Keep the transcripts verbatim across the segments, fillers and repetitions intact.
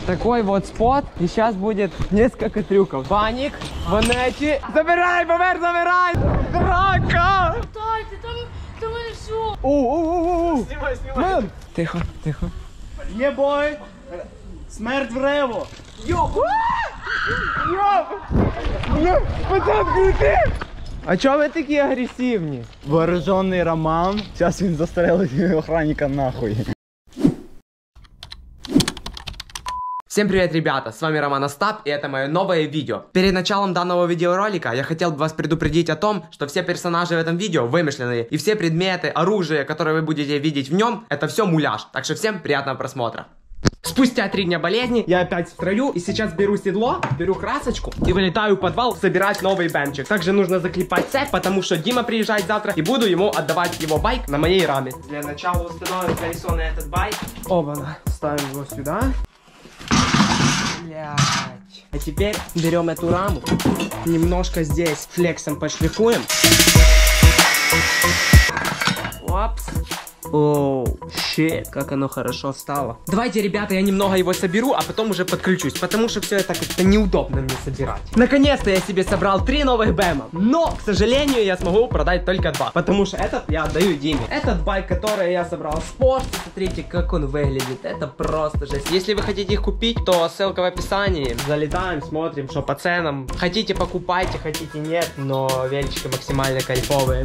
Такой вот спот. И сейчас будет несколько трюков. Баник, Ванети. Забирай, Бавер, забирай! Драка! Дайте, там, там і все. Оу-оу-оу-оу! Снимай, снимай. Мен! Тихо, тихо. Є бой! Смерть в рево! Йоп! Йоп! Йоп! Пацан, крути! А чого ви такі агресивні? Вооруженный Роман. Сейчас він застрелить охранника нахуй. Всем привет, ребята! С вами Роман Остап, и это мое новое видео. Перед началом данного видеоролика я хотел бы вас предупредить о том, что все персонажи в этом видео вымышленные, и все предметы, оружие, которые вы будете видеть в нем, это все муляж. Так что всем приятного просмотра. Спустя три дня болезни я опять в строю, и сейчас беру седло, беру красочку и вылетаю в подвал собирать новый бенчик. Также нужно заклепать цепь, потому что Дима приезжает завтра, и буду ему отдавать его байк на моей раме. Для начала установим колесо на этот байк. Оба-на, ставим его сюда. Блять. А теперь берем эту раму, немножко здесь флексом пошлифуем. Опс. Оу, щит, как оно хорошо стало. Давайте, ребята, я немного его соберу, а потом уже подключусь, потому что все это как-то неудобно мне собирать. Наконец-то я себе собрал три новых бэма, но, к сожалению, я смогу продать только два, потому что этот я отдаю Диме. Этот байк, который я собрал с Porsche, смотрите, как он выглядит, это просто жесть. Если вы хотите их купить, то ссылка в описании. Залетаем, смотрим, что по ценам. Хотите, покупайте, хотите, нет, но велички максимально кайфовые.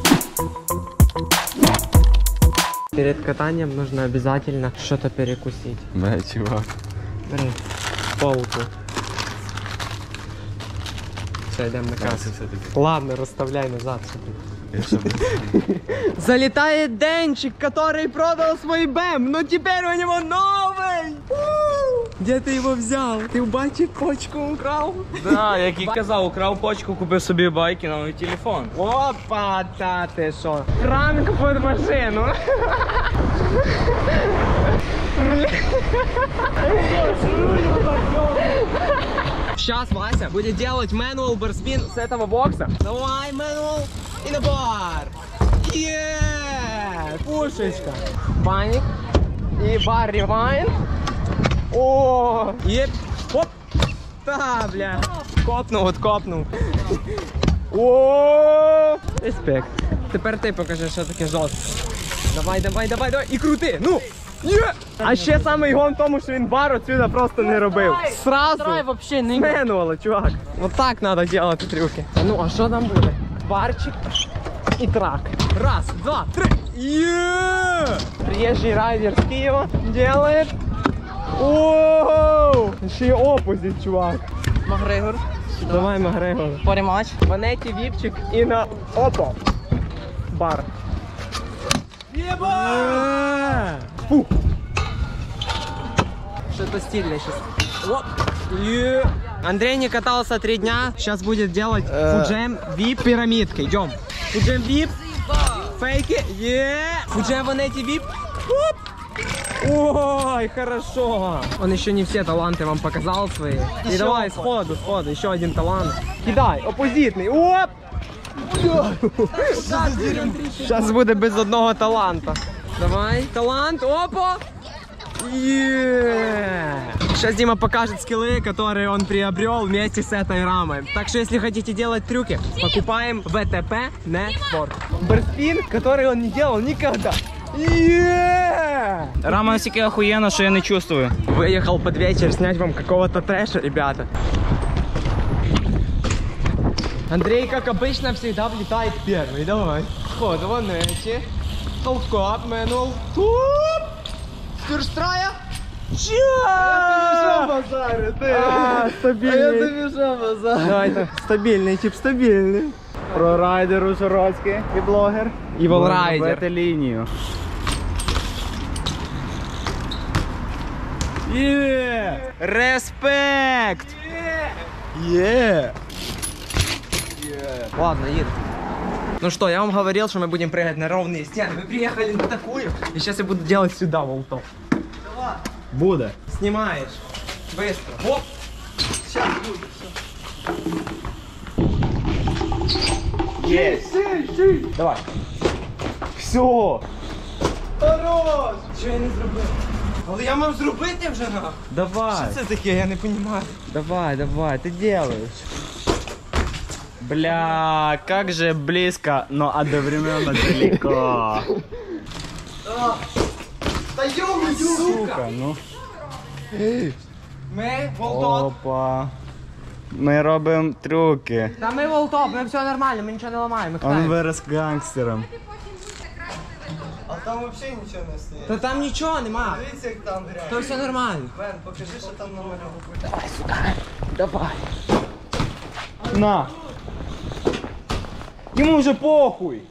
Перед катанием нужно обязательно что-то перекусить. Да, чувак. Бери, полку. Все, идем на кассу. Ладно, расставляй назад. Залетает Денчик, который продал свой бэм, но теперь у него новый! Где ты его взял? Ты у баті почку украл? Да, як і казав, украв почку, купив собі байк і новий телефон. Опа, та ти що? Франк під машину. Сейчас Вася будет делать manual барспин с этого бокса. Давай, manual и на бар. Еее, пушечка. Баник и бар ревайн. О, еп, оп, та, бля. Копнув, от копнув. О, респект. Тепер ти покажи, що таке жорстко. Давай, давай, давай, давай. І крути, ну. Є! А ще самий гон в тому, що він бар отсюда просто не робив. Сразу. Трай вообще не Менуала, чувак. Вот так надо делать трюки. Ну, а що там буде? Барчик і трак. Раз, два, три. Є! Приезжий райдер з Києва делает. Ооо! Ще й опозит, чувак. Макгрегор. Давай, Макгрегор. Парімач. Ванеті, віпчик і на опа. Бар. Еба! Фу. Что-то стильное сейчас. Оп. Е. Андрей не катался три дня. Сейчас будет делать фуджем вип пирамидкой. Идем. Фуджем вип. Фейки. Е. Фуджем Ванети вип. Оп. Ой, хорошо. Он еще не все таланты вам показал свои. И давай, сходу, сходу, еще один талант. Кидай, оппозитный. Оп! Сейчас будет без одного таланта. Давай, талант, опа! Сейчас Дима покажет скиллы, которые он приобрел вместе с этой рамой. Так что, если хотите делать трюки, покупаем вэ тэ пэ Network. Барспин, который он не делал никогда. Yeah! Рама настільки охуєнна, що я не чувствую. Выехал под вечер снять вам какого-то трэша, ребята. Андрей, как обычно, всегда влетает первый. Давай. Ход, Ванети. Толкап, менул. Туп! Фюрстрая. Ча! А я тобі що базарю, ти? А, стабильный. А я тобі що базарю? Давай, так, стабильный, тип стабильный. Про райдер Ужгородський і блогер. І волрайдер. Робити лінію. Є! Респект! Є! Ладно, едем. Ну что, я вам говорил, что мы будем прыгать на ровные стены. Мы приехали на такую. И сейчас я буду делать сюда волтов. Давай. Буде. Снимаешь. Быстро. Оп. Сейчас будет все. Есть! Давай. Все! Хорош! Что я не забыл? Але я мав зробити вже нахуй. Давай. Що це таке, я не розумію. Давай, давай, ты делаешь. Бля, как же близко, но одновременно далеко. Та йому, Сука, ну. Ми волтоп. Опа. Ми робимо трюки. Та ми волтоп, ми все нормально, ми нічого не ламаємо. Он вирос гангстером. А там взагалі нічого не стоїть. Та там нічого нема. Дивіться, як там грязь. То все нормально. Вен, покажи, що там намальовано. Давай. На. Ему уже похуй.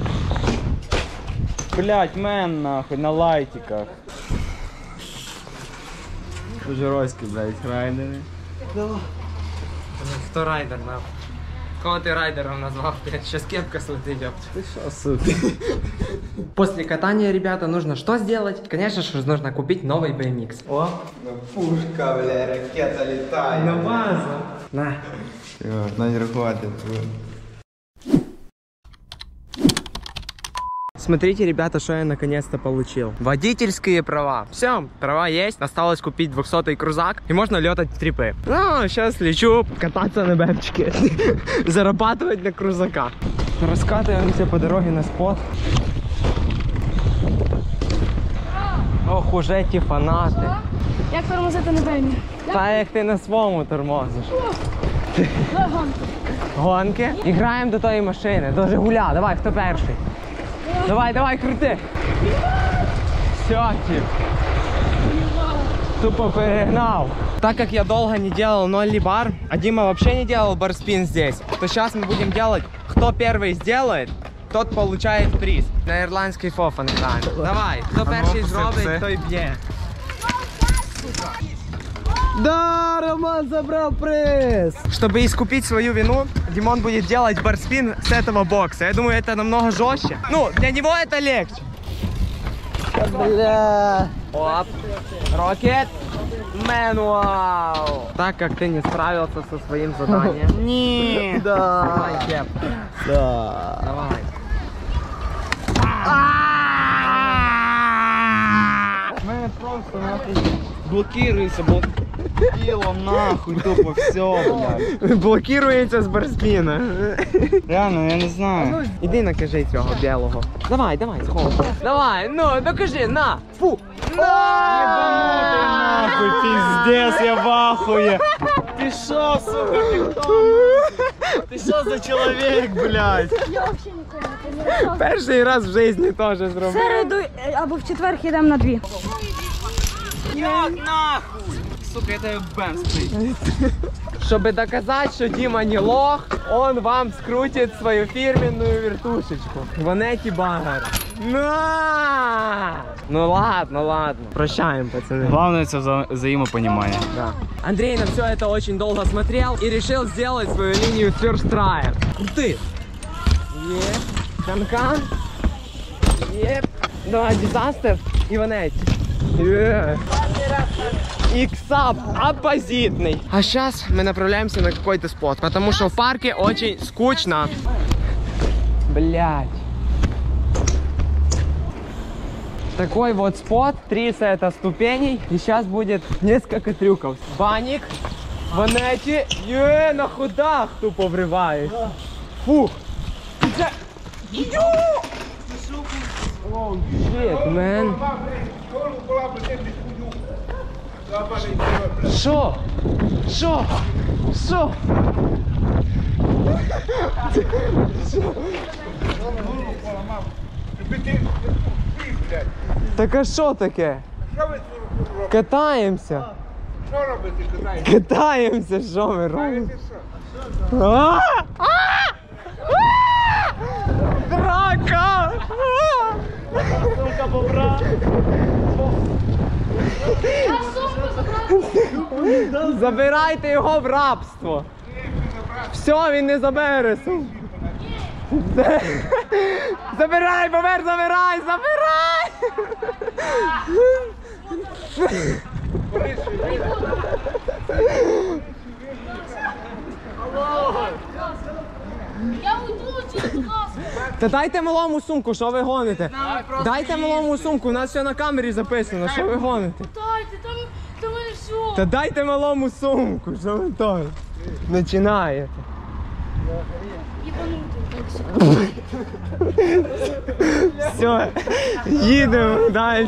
Блять, мен нахуй, на лайтиках. Жироські, блять, райдери. Хто райдер нахуй? Кого ти райдером назвав? Сейчас кепка слетит, ёпт. Ты шо, сука? После катания, ребята, нужно что сделать? Конечно же, нужно купить новый би эм икс. О, Пушка, бля, ракета літає. на базу. На. Все, надо хватит. Смотрите, ребята, что я наконец-то получил. Водительские права. Все, права есть. Осталось купить двухсотый крузак. И можно летать в трипы. Ну, сейчас лечу кататься на бэпчике. Зарабатывать на крузака. Раскатываемся по дороге на спот. Ох, уже ті фанати. Як тормозити на бейні? Та як ти на своєму тормозиш. Гонки. І граємо до тої машини, до Жигуля. Давай, хто перший? Давай, давай, крути. Все, тип. Тупо перегнал. Так как я долго не делал нолли бар, а Дима вообще не делал барспин здесь, то сейчас мы будем делать, кто первый сделает, тот получает приз. На ирландский фофан играем. Давай, кто перший зробить, той б'є. Да, Роман забрал приз! Чтобы искупить свою вину, Димон будет делать барспин с этого бокса. Я думаю, это намного жестче. Ну, для него это легче. Бля! Оп. Рокет. Мануал. Так как ты не справился со своим заданием. Не! Давай, Да! Кеп. Да! Давай. Мене просто нахуй блокируется, блокилом нахуй, тупо все, блядь. Блокирується з барспіна. Реально, я не знаю. Іди накажи цього білого. Давай, давай, сховай. Давай, ну, докажи, на. Фу. Ебанутый нахуй, пиздец, я в ахуе. Ты шо, сука, ты кто? Ты что за человек, блядь? Я взагалі ніколи не тренувався. Перший раз в житті теж В зробив. середу е, або в четвер йдемо на дві. Як нахуй? Сука, это бэм стоит. Чтобы доказать, что Дима не лох, он вам скрутит свою фирменную вертушечку. Ванети Багар. На! Ну ладно, ладно. Прощаем, пацаны. Главное это вза взаимопонимание. Да. Андрей на все это очень долго смотрел и решил сделать свою линию First Try. Крутый. Еп. Канкан. Еп. Давай, дизастер и ванети. Еп. Иксап оппозитный. А сейчас мы направляемся на какой-то спот, потому что в парке очень скучно. Блять. Такой вот спот, три сета ступеней, и сейчас будет несколько трюков. Баник, ванети, е, на ходах тупо вриваешь. Фух. Оу, shit, man. Що? Що? Що? Так а що таке? Катаємося. Що робити, катаєте? Катаємося, що ми робимо? А! А! А! Драка! Сука, бобра. Забирайте його в рабство. Все, він не забере. су. Забирай, Бобер, забирай, забирай! Я уйду, будь ласка. Та дайте малому сумку, що ви гоните? Дайте малому сумку, у нас все на камері записано, що ви гоните? Дайте, там, там і все. Та дайте малому сумку, що ви то починаєте. Все, їдемо далі.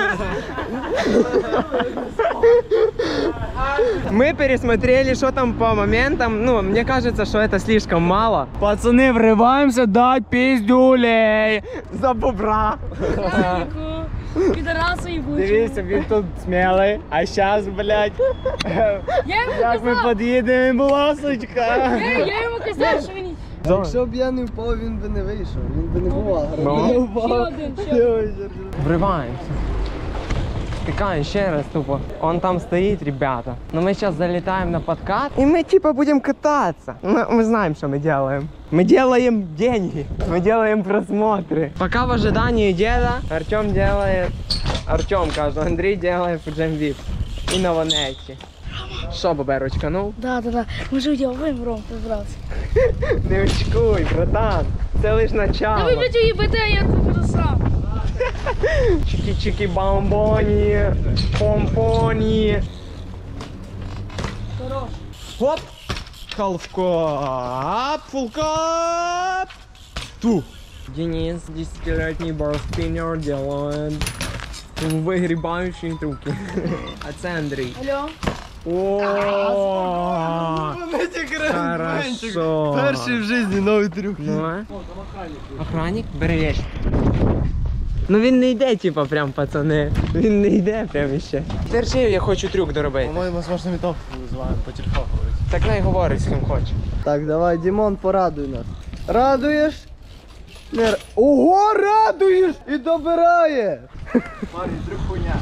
Мы пересмотрели, что там по моментам. Ну, мне кажется, что это слишком мало. Пацани, вриваємося дать піздюлей. За бобра. Підарасу і бучу. Дивіться, він тут смілий, а зараз, блядь, Я йому як ми казав, під'їдемо, ласочка. я, я йому казав, що він... Якщо б я не впав, він би не вийшов. Він би не був агро. Ще один, ще один. Врываемся. Спекаем еще раз тупо. Он там стоит, ребята. Но мы сейчас залетаем на подкат. И мы типа будем кататься. Мы, мы знаем, что мы делаем. Мы делаем деньги. Мы делаем просмотры. Пока в ожидании деда Артем делает... Артем, кажу, Андрей делает Fuджем вип. И на ванетті. Що, баберочка, ну? Да, да, да. Ми ж уділуємо, Ром, побрався. Не очкуй, братан. Це лиш Та начало. ви, блядь, уїбете, я це красав. Чики-чики бомбоні, помпоні. Хорош. Хоп! Халфкоп! Фулкоп! Ту! Денис, десятилетний барспиннер, делает выгребающие трюки. А це Андрій. Алло. О, хорошо. Перший в житті новий трюк. Ну, а? Охранник? Бери вещь. Ну він не йде, типа, прям, пацани. Він не йде прям іще. Терши, я хочу трюк доробити. По-моєму, смачну метовку визиваємо по телефону. Так най говорить з ким хоче. Так, давай, Дімон, порадуй нас. Радуєш? Не... р- Ого, радуєш! І добирає! Марі, трюк хуйня.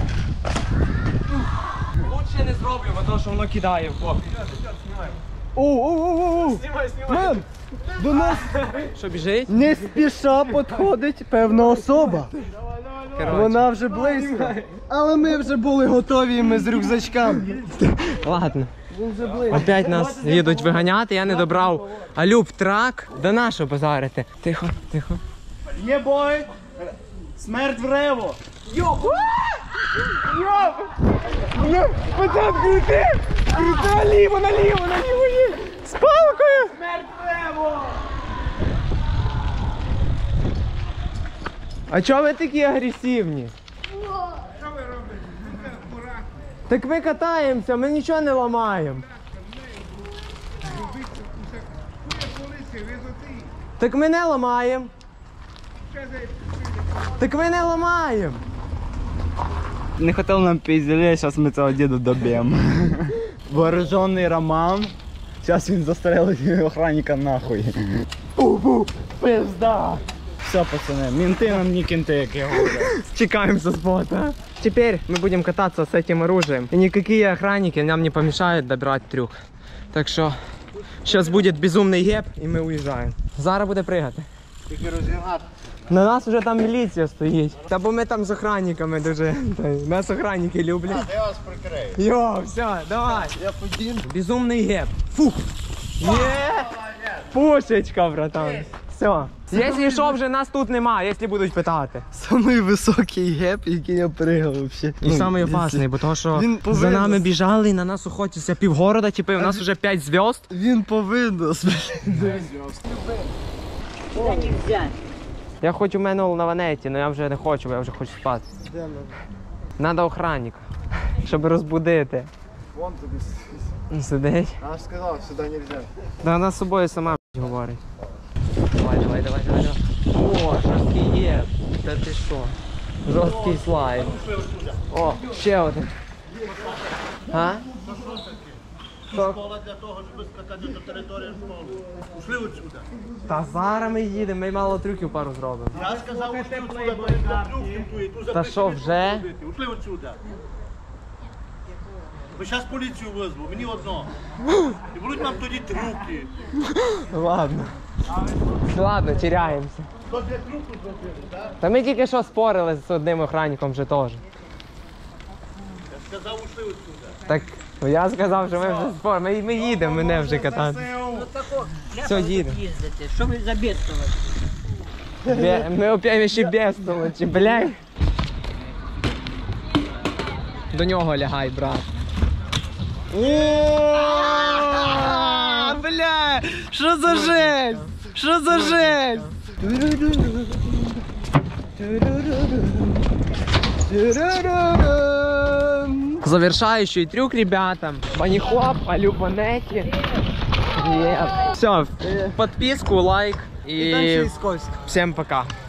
Лучше не зроблю, бо то, що воно кидає в бок. Оу-оу-оу-оу! Мем! До нас Що, біжить? не спіша підходить певна особа. Коротше. Вона вже близько. Але ми вже були готові, і ми з рюкзачками. Ладно. Він вже близько. Опять нас їдуть виганяти, я не добрав Алюб трак. Да на що базарити? Тихо, тихо. Є бой! Смерть в рево! Пацан, крути! Крути наліво, наліво, наліво, ні! З палкою! Смерть в рево! А чого ви такі агресивні? Так ми катаємося, ми нічого не ламаємо. Так ми не ламаємо. Так ми не ламаємо. Не хотел нам пиздели, сейчас мы цього діда доб'ємо. Вооруженный Роман. Сейчас він застрелить охранника нахуй. Пу-пу, пизда. Все, пацаны, менты нам не кенты, як я говорю. Чекаем со спота. Теперь мы будем кататься с этим оружием. И никакие охранники нам не помешают добрать трюк. Так что сейчас будет безумный геп и мы уезжаем. Зара буде пригати. На нас вже там міліція стоїть. Та бо ми там з охранниками дуже. Та, нас охранники люблять. Я вас прикрию. Йо, все, давай. Я подім. Безумний геп. Фух. Є. Пушечка, братан. Все. Якщо що, вже нас тут нема, якщо будуть питати. Самий високий геп, який я пригав взагалі. І самий опасний, бо того, що він за повинен- нами біжали і на нас охотяться півгорода, типу, у нас вже п'ять зв'язд. Він повинен. Я хоч у мене на ванеті, але я вже не хочу, бо я вже хочу спати. Надо охранника, щоб розбудити. Вон тобі. Сидить. Я ж сказав, сюди не можна. Да вона з собою сама говорить. Давай, давай, давай, давай, давай. О, жорсткий є. Та ти що? Жорсткий слайд. О, ще один. А? Школа для того, щоб скакати до території школи. Ушли отсюда. Та зараз ми їдемо, ми мало трюків пару зробимо. Я сказав, ушли отсюда, бо я трюк ту і ту Та що, вже? Ушли отсюда. Бо зараз поліцію визву, мені одно. І будуть нам тоді трюки. Ладно. Ладно, теряємося. Що для трюку зробили, так? Та ми тільки що спорили з одним охранником вже теж. Я сказав, ушли отсюда. Так, ну я сказав, що ми вже спорили. Ми, ми їдемо, мене вже катати. Все, їдемо. їздите? Що ви забідкувати? Ми оп'ємо ще без толочі, блядь. До нього лягай, брат. Бля, що за жесть? Що за жесть? Завершающий трюк, ребята. Банихоп, алюбанети. Привет. Все, подписку, лайк и всем пока.